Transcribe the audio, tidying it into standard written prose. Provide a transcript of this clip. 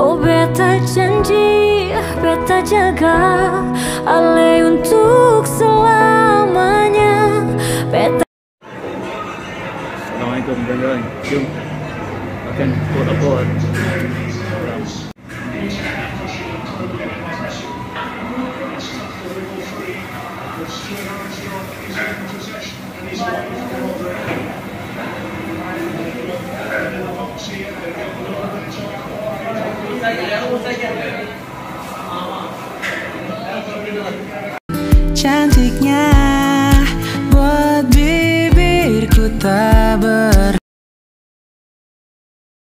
Oh beta janji, beta jaga Ale untuk selamanya. Beta. Assalamualaikum kawan-kawan. Jom makan opor. Cantiknya